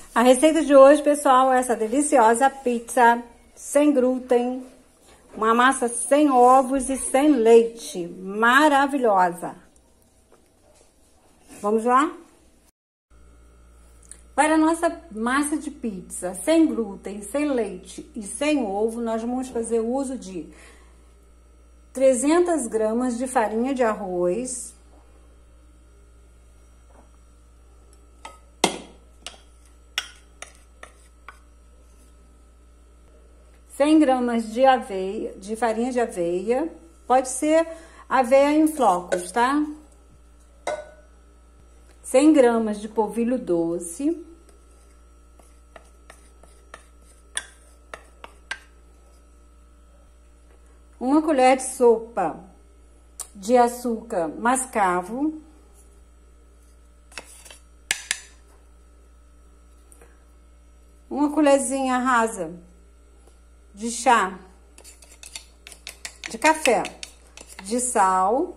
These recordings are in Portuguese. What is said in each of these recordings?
A receita de hoje, pessoal, é essa deliciosa pizza sem glúten, uma massa sem ovos e sem leite, maravilhosa. Vamos lá? Para a nossa massa de pizza sem glúten, sem leite e sem ovo, nós vamos fazer uso de 300 gramas de farinha de arroz, 100 gramas de aveia, de farinha de aveia, pode ser aveia em flocos, tá? 100 gramas de polvilho doce, uma colher de sopa de açúcar mascavo, uma colherzinha rasa de chá de café de sal,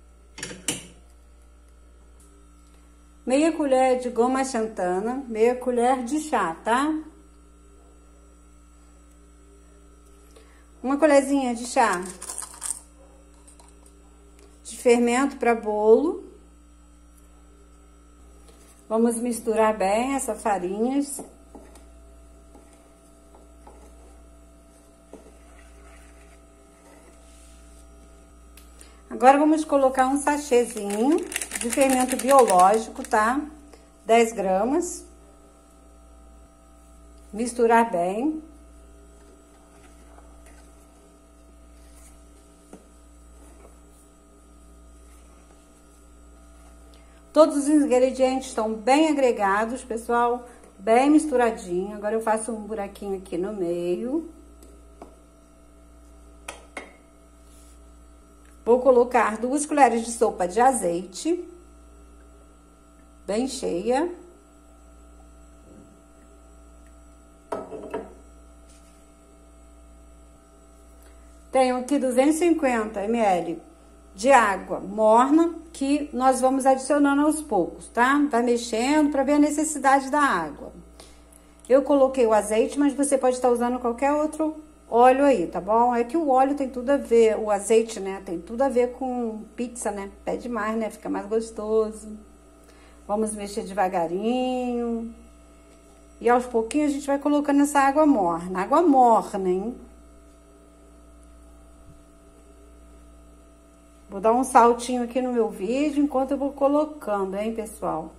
meia colher de goma xantana, meia colher de chá, tá? Uma colherzinha de chá de fermento para bolo. Vamos misturar bem essa farinha. Agora, vamos colocar um sachêzinho de fermento biológico, tá? 10 gramas. Misturar bem. Todos os ingredientes estão bem agregados, pessoal, bem misturadinho. Agora, eu faço um buraquinho aqui no meio. Vou colocar 2 colheres de sopa de azeite, bem cheia. Tenho aqui 250 ml de água morna, que nós vamos adicionando aos poucos, tá? Vai mexendo para ver a necessidade da água. Eu coloquei o azeite, mas você pode estar usando qualquer outro óleo aí, tá bom? É que o óleo tem tudo a ver, o azeite, né? Tem tudo a ver com pizza, né? Pede mais, né? Fica mais gostoso. Vamos mexer devagarinho. E aos pouquinhos a gente vai colocando essa água morna. Água morna, hein? Vou dar um saltinho aqui no meu vídeo enquanto eu vou colocando, hein, pessoal?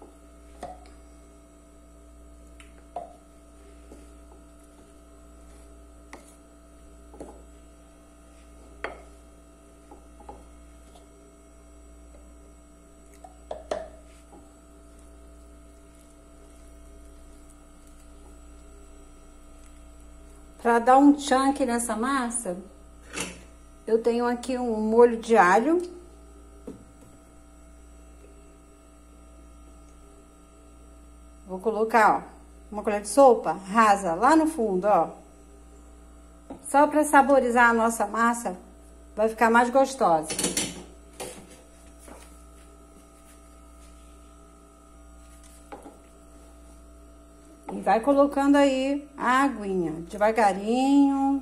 Para dar um chunk nessa massa, eu tenho aqui um molho de alho. Vou colocar, ó, uma colher de sopa rasa lá no fundo, ó. Só para saborizar a nossa massa, vai ficar mais gostosa. E vai colocando aí a aguinha, devagarinho.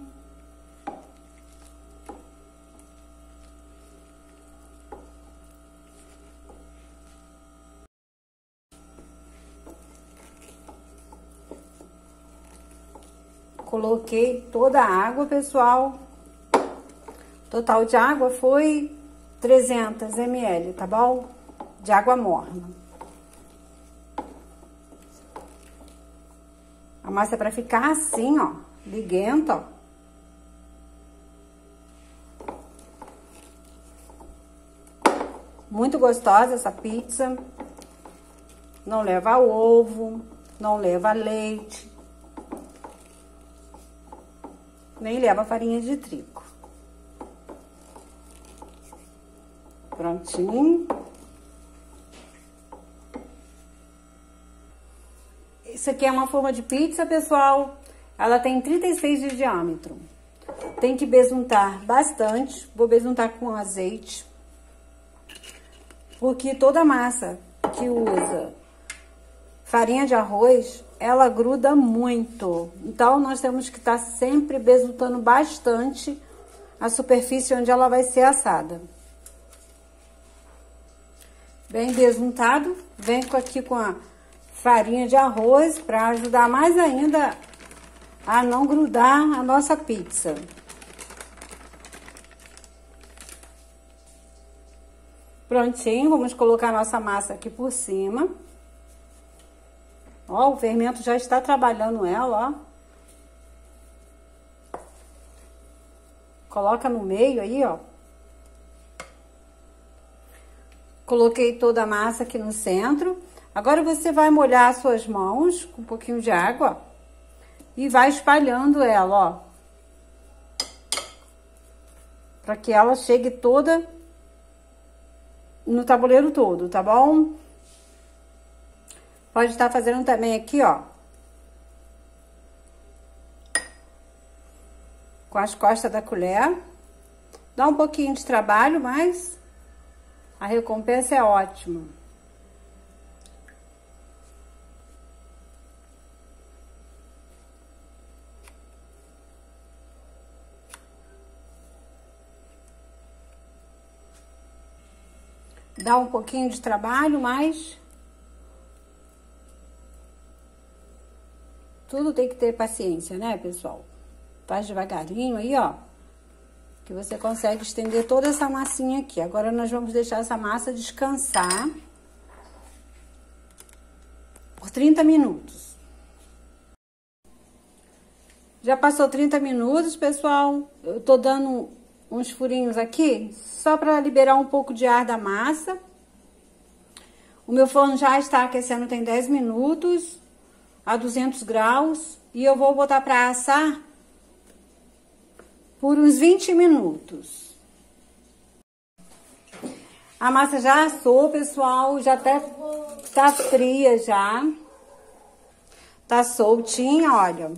Coloquei toda a água, pessoal. O total de água foi 300 ml, tá bom? De água morna. A massa é pra ficar assim, ó, liguenta, ó. Muito gostosa essa pizza. Não leva ovo, não leva leite, nem leva farinha de trigo. Prontinho. Isso aqui é uma forma de pizza, pessoal. Ela tem 36 de diâmetro. Tem que besuntar bastante. Vou besuntar com azeite. Porque toda massa que usa farinha de arroz, ela gruda muito. Então, nós temos que estar sempre besuntando bastante a superfície onde ela vai ser assada. Bem besuntado, venho aqui com a farinha de arroz para ajudar mais ainda a não grudar a nossa pizza. Prontinho, vamos colocar nossa massa aqui por cima. Ó, o fermento já está trabalhando ela, ó. Coloca no meio aí, ó. Coloquei toda a massa aqui no centro. Agora você vai molhar as suas mãos com um pouquinho de água e vai espalhando ela, ó. Para que ela chegue toda no tabuleiro todo, tá bom? Pode estar fazendo também aqui, ó. Com as costas da colher. Dá um pouquinho de trabalho, mas a recompensa é ótima. Dá um pouquinho de trabalho, mas tudo tem que ter paciência, né, pessoal? Faz devagarinho aí, ó, que você consegue estender toda essa massinha aqui. Agora, nós vamos deixar essa massa descansar por 30 minutos. Já passou 30 minutos, pessoal. Eu tô dando uns furinhos aqui, só para liberar um pouco de ar da massa. O meu forno já está aquecendo, tem 10 minutos, a 200 graus. E eu vou botar para assar por uns 20 minutos. A massa já assou, pessoal, já até tá fria já. Tá soltinha, olha.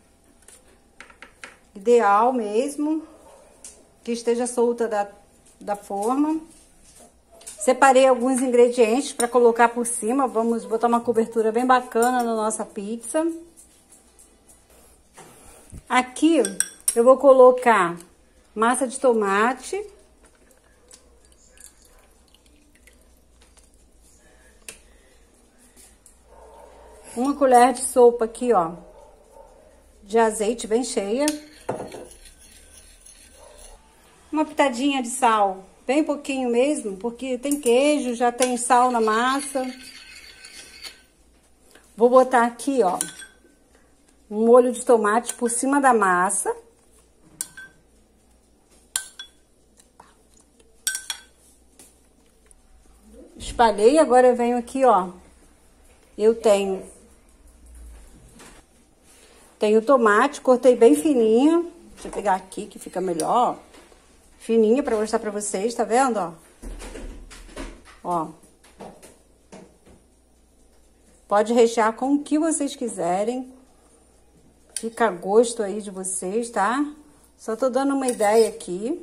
Ideal mesmo que esteja solta da forma. Separei alguns ingredientes para colocar por cima. Vamos botar uma cobertura bem bacana na nossa pizza. Aqui eu vou colocar massa de tomate. Uma colher de sopa aqui, ó, de azeite bem cheia. Uma pitadinha de sal, bem pouquinho mesmo, porque tem queijo, já tem sal na massa. Vou botar aqui, ó, um molho de tomate por cima da massa. Espalhei, agora eu venho aqui, ó. Eu tenho tomate, cortei bem fininho. Deixa eu pegar aqui que fica melhor, ó. Fininha pra mostrar pra vocês, tá vendo, ó? Ó. Pode rechear com o que vocês quiserem. Fica a gosto aí de vocês, tá? Só tô dando uma ideia aqui.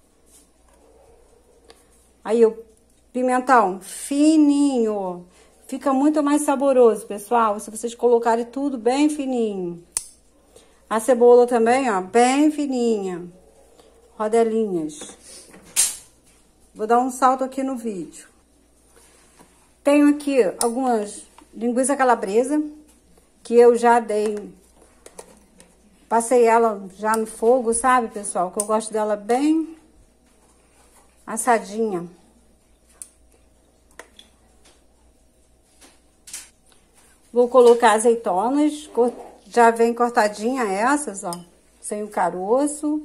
Aí, o pimentão fininho. Fica muito mais saboroso, pessoal, se vocês colocarem tudo bem fininho. A cebola também, ó, bem fininha. Rodelinhas. Vou dar um salto aqui no vídeo. Tenho aqui algumas linguiça calabresa, que eu já dei... Passei ela já no fogo, sabe, pessoal? Que eu gosto dela bem assadinha. Vou colocar azeitonas, já vem cortadinha essas, ó, sem o caroço.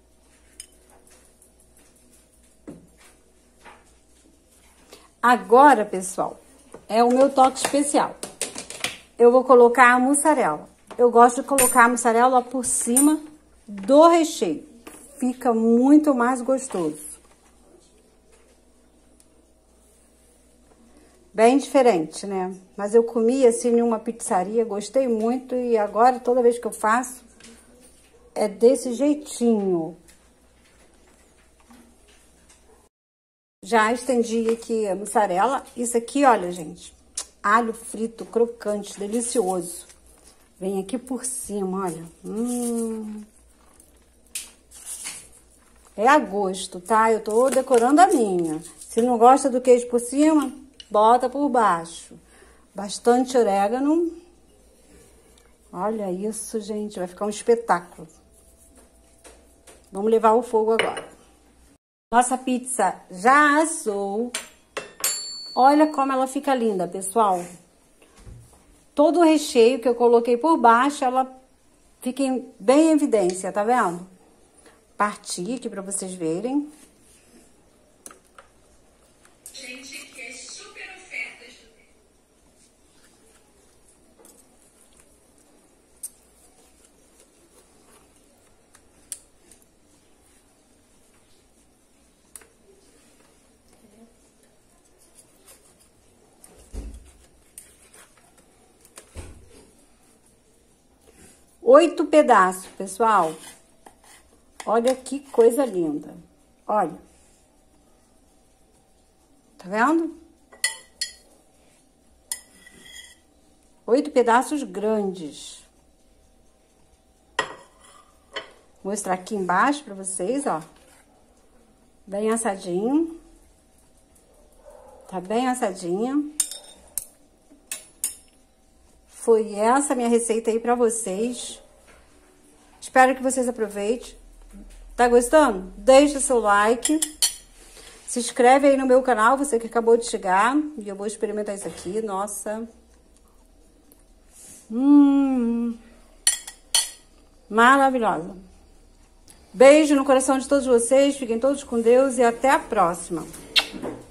Agora, pessoal, é o meu toque especial. Eu vou colocar a mussarela. Eu gosto de colocar a mussarela por cima do recheio. Fica muito mais gostoso. Bem diferente, né? Mas eu comi assim em uma pizzaria, gostei muito e agora toda vez que eu faço é desse jeitinho. Já estendi aqui a mussarela. Isso aqui, olha, gente, alho frito, crocante, delicioso. Vem aqui por cima, olha. É a gosto, tá? Eu tô decorando a minha. Se não gosta do queijo por cima, bota por baixo. Bastante orégano. Olha isso, gente. Vai ficar um espetáculo. Vamos levar ao fogo agora. Nossa pizza já assou. Olha como ela fica linda, pessoal. Todo o recheio que eu coloquei por baixo, ela fica bem em evidência, tá vendo? Parti aqui pra vocês verem. Gente, que é super ofertas do mês. Oito pedaços, pessoal. Olha que coisa linda. Olha. Tá vendo? 8 pedaços grandes. Vou mostrar aqui embaixo pra vocês, ó. Bem assadinho. Tá bem assadinha. Foi essa minha receita aí pra vocês. Espero que vocês aproveitem. Tá gostando? Deixa seu like. Se inscreve aí no meu canal, você que acabou de chegar. E eu vou experimentar isso aqui. Nossa. Maravilhosa. Beijo no coração de todos vocês. Fiquem todos com Deus e até a próxima.